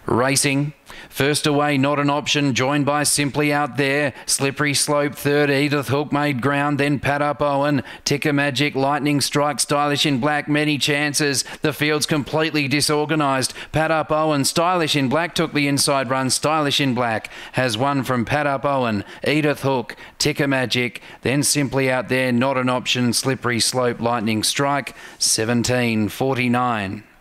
Racing. First away, Not an Option, joined by Simply Out There. Slippery Slope third, Edith Hook made ground, then Pat Up Owen. Ticker Magic, Lightning Strike, Stylish in Black, Many Chances. The field's completely disorganised. Pat Up Owen, Stylish in Black took the inside run. Stylish in Black has won from Pat Up Owen, Edith Hook, Ticker Magic, then Simply Out There, Not an Option, Slippery Slope, Lightning Strike, 17.49.